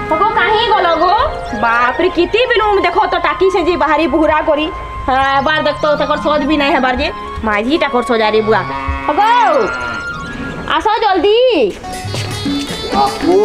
हगो काहे गलो गो बाप रे किती बिनु देखो तो टाकी से जी बाहरी बुहरा करी हां बार देखतो तकर सोच भी नहीं है बार जे माझी टाकर सोजारी बुआ हगो आसो जल्दी ओ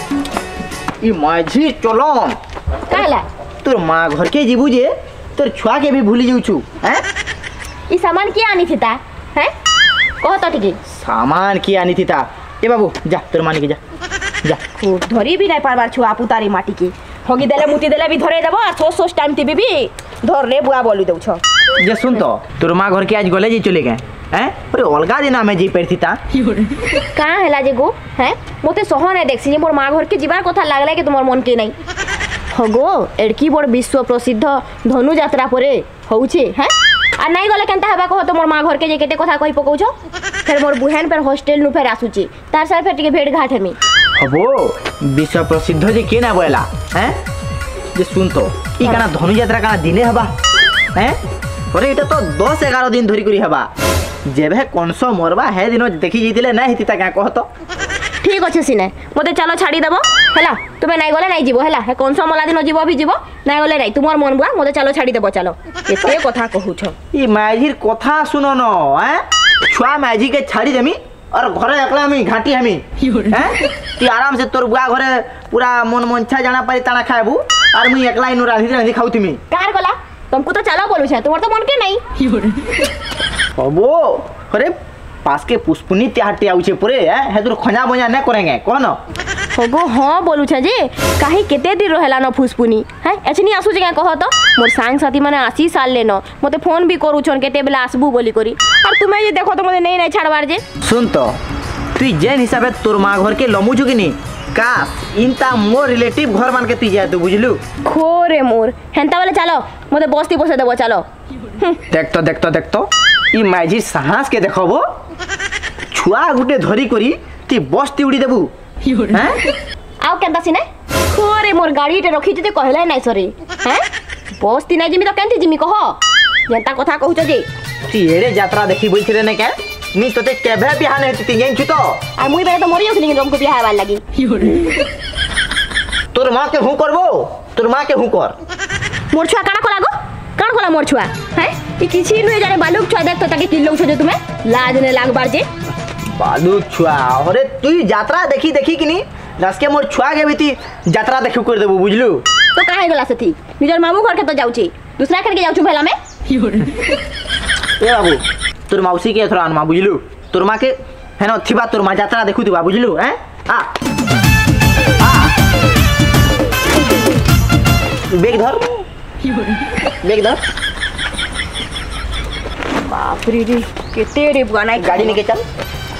ई माझी चलन काला तोर माँ घर के जीबू जे तोर छुआ के भी भूली जाऊ छु हैं ई सामान के आनी थिता हैं कह तो ठीक सामान की आनी थीता ए बाबू जा तोर मानी के जा जा खूब धरी भी नहीं पारबार छुआ पुतारी माटी की होगी देले मुती देले भी धरे देबो आ सोच टाइम टीवी भी धर रे बुआ बोलू दउ छ जे सुन तो तोर माँ घर के आज गले जी चले गए हैं अरे अलगा दिन में जी परथिता का हैला जे गो हैं मोते सह नहीं देखसी मोर माँ घर के जीवार कथा लागले कि तुमर मन के नहीं हगो एडकी बड़ विश्व प्रसिद्ध धनु यात्रा परे होउछे हैं आ नहीं गले केनता हेबा कह तो मोर माँ घर के जे केते कथा कहि पकौ छ फिर मोर बुहेन पर हॉस्टल नु फेर आसुची तार सार फेर टिके भेट घाट हेमी हबो विश्व प्रसिद्ध जे के ना बोला हैं जे सुन तो ई काना धनु यात्रा काना दिने हबा हैं अरे इटा तो 10-11 दिन धरी करी हबा जेबे कोनसो मोरबा हे दिनो देखि जितिले ना हितिता का कह तो ठीक अच्छे सिने मते चलो छाड़ी देबो हैला तुमे नहीं गले नहीं जीवो हैला कोन सो मला दिन जीवो भी जीवो नहीं गले नहीं तुमर मन बुआ मते चलो छाड़ी देबो चलो एते कथा कहू छ ई माझीर कथा सुनो न हैं छुआ माझी के छाड़ी देमी और घरे एकला मी घाटी हमी हैं ती आराम से तोर बुआ घरे पूरा मन मनछा जाना पारी ताना खाबू और मी एकला इनु राधी खाउतिमी कार गला तुमको तो चलो बोलू छ तुमर तो मन के नहीं हबो अरे पास के पुष्पुनी त्याहटी आउछे पुरे हे तोर खजा बजा न करेंगे कोन होगो हां बोलू छ जे काहे केते दिन रहला न फुसपुनी हैं एचनी आसु जे कह तो मोर सांग साथी माने 80 साल लेनो मते फोन भी करू छन केते बेला आसबू बोली करी और तुमे जे देखो तो मते नहीं छाड़बार जे सुन तो तू जेन हिसाबे तोर मां घर के लमु छु किनी का इनता मोर रिलेटिव घर मान के तू जा तू बुझलु खोरे मोर हेंता वाले चलो मते बस्ती बसे देबो चलो देख तो ई माझी साहस के देखबो छुआ गुटे धरी करी ती बस्ती उड़ी देबू हैं आउ केनता सिने खोरे मोर गाड़ी टे रखी ते कहले नाही सरे हैं बस्ती नाही जिमी तो केनती जिमी कह जेंता कथा कहू छ जे ती एरे यात्रा देखि बोलथिरे ने के मी तोते केभे बिहा नै ती जेन छु तो आ मुई बेरे तो मरि जाउछ लेकिन हमको बिहा हेबार लागि तोर मां के हु करबो तोर मां के हु कर मोर छुआ काना को लागो कान कोला मोर छुआ हैं ई किछि नुए जाने बालुक छुआ देख तो ताके किल्लो छ जे तुमे लाज ने लागबार जे बालुक छुआ अरे तू यात्रा देखी किनी रसके मोर छुआ के बीती यात्रा देखु कर देबू बुझलु तो काहे गला सथी निजर मामू घर के तो जाउछी दूसरा घर के जाउछु भेला में ए बाबू तोर मौसी के थोड़ा अनमा बुझलु तोर मां के हेनो थिबा तोर मां यात्रा देखु दिबा बुझलु हैं आ बेग धर बाप रे रे केते रे बुआ नाही गाड़ी लेके चल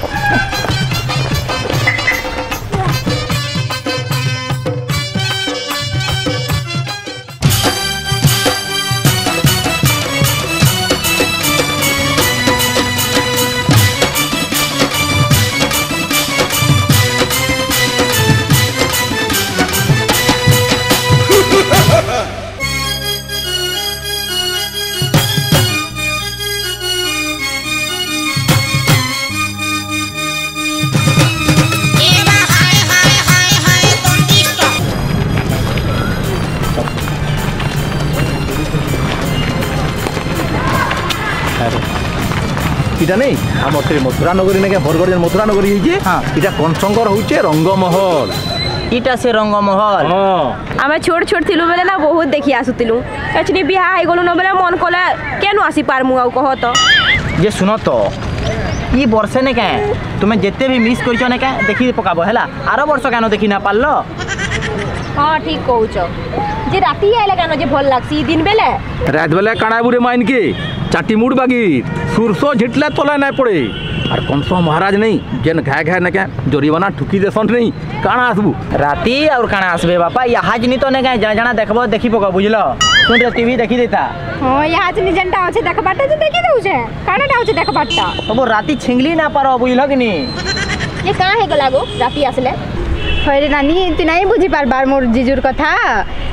इटा नहीं हम मथुरा नगरी ने बरगढ़ मथुरा नगरी हाँ इटा कनसंगर होचे रंगमहल इटा से रंगमहल हाँ आमे छोट छोट थिलु बेले ना बहुत देखि आसुतिलु एचनी बिहा आइ गलु न बेले मन कोला केनु आसी पारमु आ कह तो ये सुनो तो ई वर्षे ने के तुमे जेते भी मिस करछो ने के देखि पकाबो हैला आरो वर्ष कानो देखि ना पाललो हां ठीक कहउछो जे राती आइले कानो जे भल लागसी दिन बेले रात बेले काना बुरे माइन के चाटी मुड़ बागी सुरसो झिटले तोला नहीं पड़े और कौन सो महाराज नहीं जेन घाय घाय ने के जोरीवाना ठुकी देसन नहीं काना आसबू राती और काना आसबे बापा यहाँ जनी तो ने जना जना देखबो देखि पका बुझलो सुन रे टीवी देखि देता हां यहाँ जनी जनटा होचे देखबाटा जे देखि दउ छे काना टा होचे देखबाटा तो वो राती छिंगली ना पारो बुझलो कि नी ये कहां है गलागो राती आसले हरे नानी तू नहीं बुझी पार बार मोर जीजुर कथा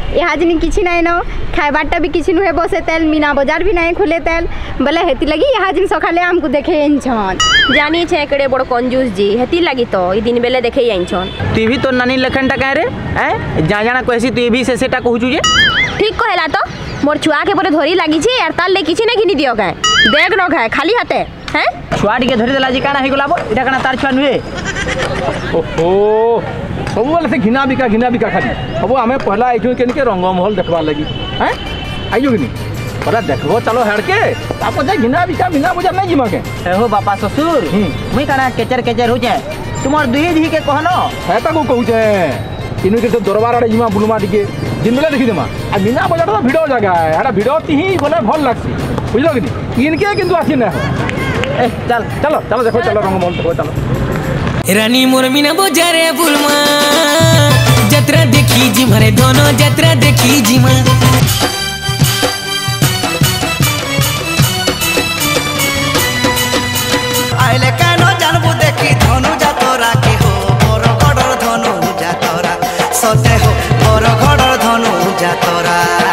यहाँ जिन किसी नाई न खाइबाटा भी किसी नुहे बसे तेल मीना बाजार भी नहीं खुले तेल बोले हेती लगी यहाँ जिन सकाले हमको देखे छन जानी छे केड़े बड़ कंजूस जी हेती लगी तो ई दिन बेले देखे आइछन। तू भी तो नानी लखनटा कह रे हैं जा जाना कहसी तू भी से सेटा कहूचु जे ठीक कहला तो मोर छुआ के परे धरी लागी छे यार ताल ले किछि नै घिनी दियो गाय देख न गाय खाली हाथे हैं छुआ टिके धरि देला जी काना हे गलाबो इटा काना तार छुआ नुहे ओहो सब वाले से घिना बिका खाली अब हमें पहला आई केन के रंगमहल देखबार लगी हैं आइयो कि नहीं परा देखबो चलो हेड के तापर जे घिना बुझा नहीं जिमा के हो बापा ससुर मुई काना केचर हो जाए तुमर दुई धी के कहनो है ता को कहू जे इनु के तो दरबार आड़े जिमा बुलमा टिके दिन बेला देखि देमा आ मीना बाजार तो भिड़ो जगह है एटा भिड़ो तिही बोले भल लागसी बुझलो कि नहीं इनके किंतु आसी ना ए चलो देखो चलो रंगमहल देखो चलो रानी मोर मीना बाजारे बुलमा जत्रा देखी जी मारे दोनों जत्रा देखी जी मा आइले कानो जानबू देखी धनु जातरा के हो मोर गडर धनु जातरा सते हो मोर गडर धनु जातरा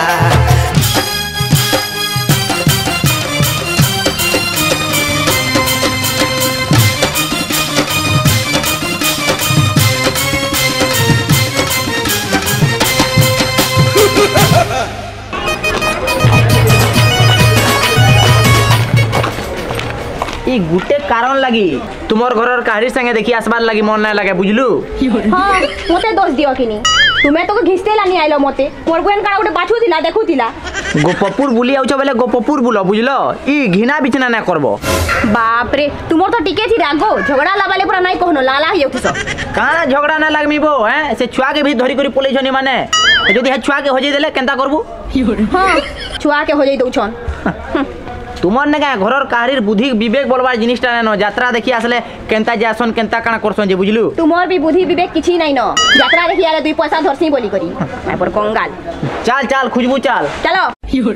ई गुटे कारण लगी तुमर घरर कहानी संगे देखि आसबार लगी मन ना लगे बुझलु हां मोते दोष दियो कि नहीं तुमे तो घिसते लानी आइलो मोते मोर गुएन काना गोटे बाछू दिला देखु दिला गोपपुर बुली आउछ बेले गोपपुर बुलो बुझलो ई घिना बिचना ना करबो बाप रे तुमर तो टिके थी रागो झगड़ा लाबाले पूरा नहीं कहनो लाला हियो किसो काना झगड़ा ना लागमिबो हैं से छुआ के भी धरी करी पोले छनी माने जदी हे छुआ के हो जाई देले केनता करबू हां छुआ के हो जाई दउ छन तुमर ने का घरर काहरीर बुद्धि विवेक बोलबार जिनिसटा न यात्रा देखि आसले केनता जासन केनता काना करसन जे बुझलु तुमर भी बुद्धि विवेक किछि नहीं न यात्रा देखि आले दुई पैसा धरसी बोली करी आ पर कंगाल चल खुजबू चल चलो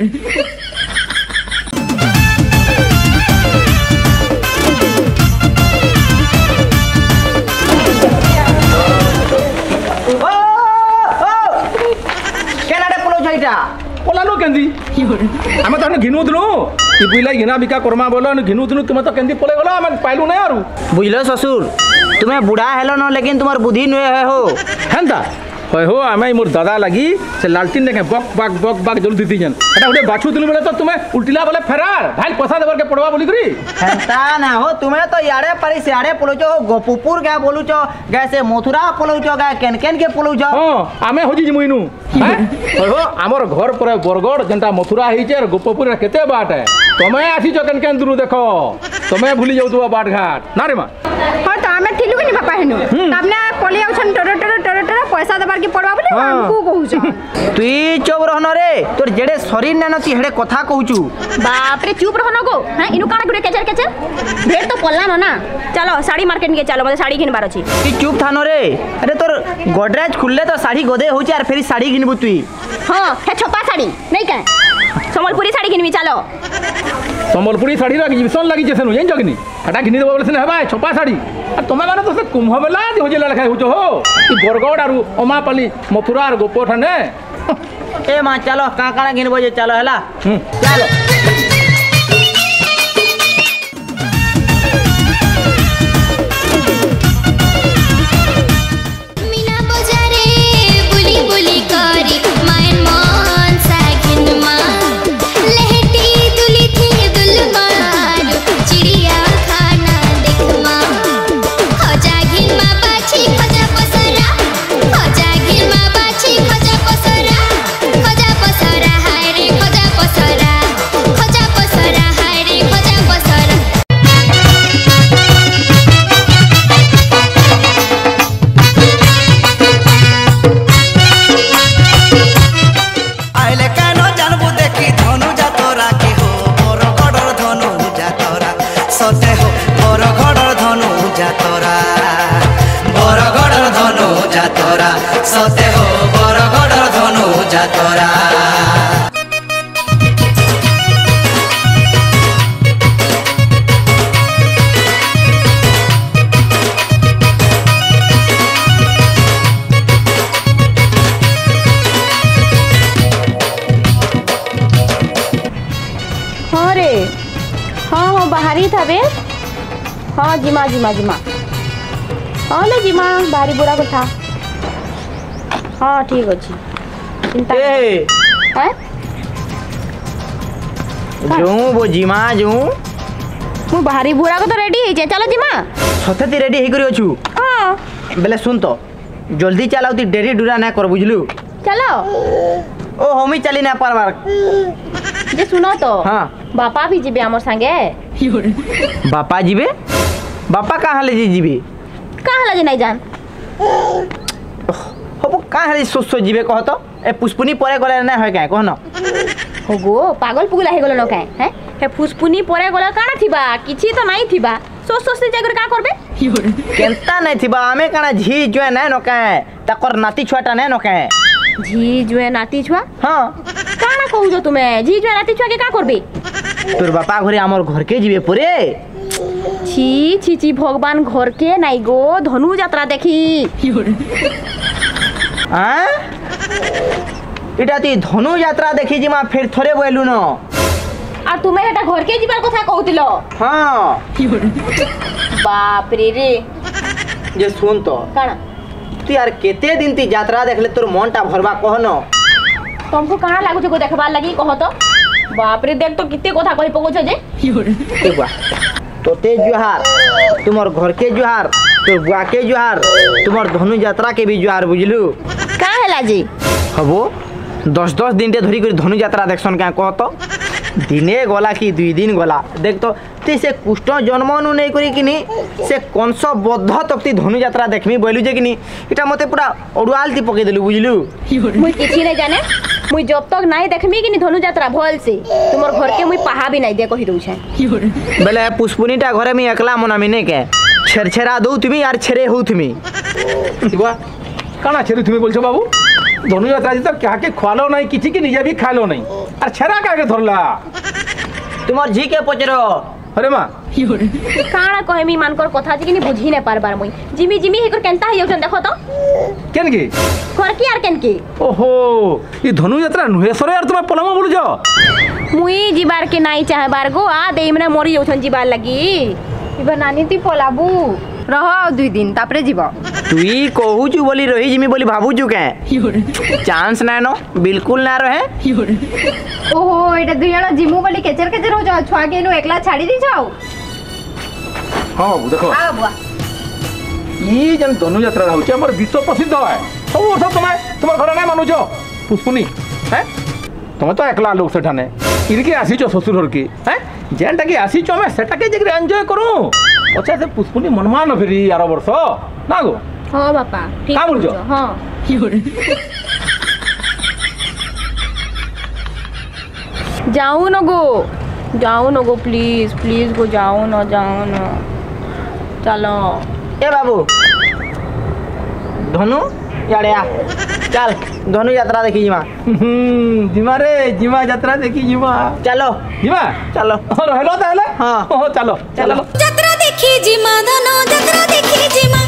केनाडे पोलो छइटा पोलानो केंदी आमे तो घिनु दनु ई बुइला घिना बिका करमा बोलो घिनु दनु तुम तो केंदी पोले गलो आमे पाइलु नै आरु बुझलो ससुर तुम्हें बुढ़ा हेलो न लेकिन तुम्हार बुद्धि नुए है हो हेंदा होय हो आमे मोर दादा लगी से लालटिन देखे बक बक जल्दी दी जन एटा उडे बाछू दिनु बेले तो तुम्हें उल्टिला बोले फरार भाई पैसा देबर के पड़वा बोली करी हेंता ना हो तुम्हें तो याड़े परी से याड़े पोलोचो गोपुपुर गा बोलुचो गा से मथुरा पोलोचो गा केन के पोलोचो हां आमे होजी जिमुइनु हैं होय हो हमर घर पर बरगड़ जेंटा मथुरा हिचे और गोपपुर केते बाट है तमे आसी जो केन दुनु देखो तमे भूली जाउतबा बाट घाट ना रे मा हां तो हमें थिलु कि बापा हेनु तबने पोले आउछन टोरो पैसा देबार के पड़वा बोले हमको कहूछ तुई चुप रहनो रे तोर जेडे शरीर ने नती हेडे कथा कहूचू बाप रे चुप रहनो गो हैं इनु काना गुडे केचर भेड़ तो पल्ला ना चलो साड़ी मार्केट के चलो मते साड़ी किनबार अछि तुई चुप थानो रे अरे तोर गोदरेज खुलले तो साड़ी गोदे होचे और फेरी साड़ी किनबू तुई हां हे छपा साड़ी नहीं का संबलपुरी साड़ी किनबी चलो संबलपुरी साड़ी लगी जिसन लगी जेसन जेन जगनी हटा घिनी देबो बोले हेबा छपा साड़ी आ तमे माने तो से कुंभ बेला दि होजे लखा होचो हो ई बरगड़ आरु अमापली मथुरा और गोपोठने ए मां चलो का काना घिनबो जे चलो हला चलो सते हो बरगड़र धनु जातरा बरगड़र धनु जातरा सते हो बरगड़र धनु जातरा बाहरी थाबे हाँ जिमा जिमा जिमा हाँ ले जिमा बाहरी बुरा कथा हाँ ठीक अच्छी चिंता ए हैं जो वो जिमा जो मु बाहरी बुरा को तो रेडी है चलो जिमा सते रेडी हे करी अछु हाँ बेले सुन तो जल्दी चलाओ ती डेरी डुरा ना कर बुझलु चलो ओ हमी चली ना पारबार जे सुनो तो हाँ बापा भी जीबे हमर संगे बापा जीबे बापा कहाँ ले जीबे कहाँ लगे नहीं जान हबो कहाँ ले सोच जीबे कह तो ए पुष्पुनी परे गले ना होय काहे कह न होगो पागल पुगला हे गलो न काहे हैं हे पुष्पुनी परे गला काना थिबा किछि तो नहीं थिबा सोच सोच से जाकर का करबे केंता नहीं थिबा आमे काना झी जो ना न काहे तकर नाती छुआटा ना न काहे झी जुए नाती छुआ हां काना कहू जो तुमे झी जुए नाती छुआ के का करबे तोर बापा घरे हमर घर के जीबे परे छी छी छी भगवान घर के नाई गो धनु यात्रा देखी हां इटा ती धनु यात्रा देखी जिमा फिर थोरे बोलु न आ तुमे हेटा घर के जीवार कथा कहतिलो हां बाप रे रे जे सुन तो काना तू यार केते दिन ती यात्रा देखले तोर मनटा भरबा कह न तुमको काना लागु छको देखबार लागि कह तो बाप रे देख तो किते कथा कहि पको छ जे देखबा तोते जुहार तुमर घर के जुहार तोर बुआ के जुहार तुमर धनु यात्रा के भी जुहार बुझलु का हैला जी हबो 10-10 दिन ते धरी कर धनु यात्रा देखसन का कह तो दिने गला कि 2 दिन गला देख तो ती से कुष्ठ जन्म नु नहीं करी किनी से कंस बद्ध तक ती धनु यात्रा देखमी बोलु जे किनी इटा मते पूरा ओडुआल ती पके देलु बुझलु मुई किछि नहीं जाने मुई जब तक नहीं देखमी कि धनु यात्रा भल से तुमर घर के मुई पहा भी नहीं दे कहि दउ छै बेले पुष्पुनीटा घरे में एकला मनामी नहीं के छेरछेरा दउ तुमी यार छेरे हो तुमी बुआ काना छेरी तुमी बोलछो बाबू धनु यात्रा जी तो क्या के खालो नहीं किछि के निजे भी खालो नहीं अरे छेरा का के धरला तुमर झी के पचरो अरे मां काना कहमी मानकर कथा जे कि बुझी नहीं पारबार मुई जिमी जिमी हेकर केनता है योजन देखो तो केन के घर की यार केन के ओहो ई धनु यात्रा नुहेसरे यार तुम पलमा बोल जो मुई जीवार के नहीं चाहबार गो आ देई मने मोरी योजन जीवार लगी इबा नानी ती पलाबू रह आ 2 दिन तापरे जीव तुई कहू छु बोली रही जिमी बोली भाबू छु के चांस ना नो बिल्कुल ना रहे ओहो एटा दुई जण जिमु बोली केचर केचर हो जाओ छुआ के नु एकला छाड़ी दी जाओ हां बाबू देखो आ बुआ ई जन धनु यात्रा होचे हमर विश्व प्रसिद्ध है सब वर्ष तुम घर ना मानु छो पुष्पुनी हैं तुम तो एकला लोग सेठाने इनके आसी छो ससुर घर की हैं जेनटा के आसी छो मैं सेटा के जगरे एंजॉय करू अच्छा से पुष्पुनी मनमान फेरी यार वर्ष ना गो हां बापा ठीक का बोल जो हां जाओ न गो प्लीज प्लीज गो जाओ न चलो ए बाबू धनु याड़े आ चल धनु यात्रा देखी जिमा जिमा रे जिमा यात्रा देखी जिमा चलो जिमा चलो रहलो ताले हां चलो चलो यात्रा देखी जिमा धनो यात्रा देखी जिमा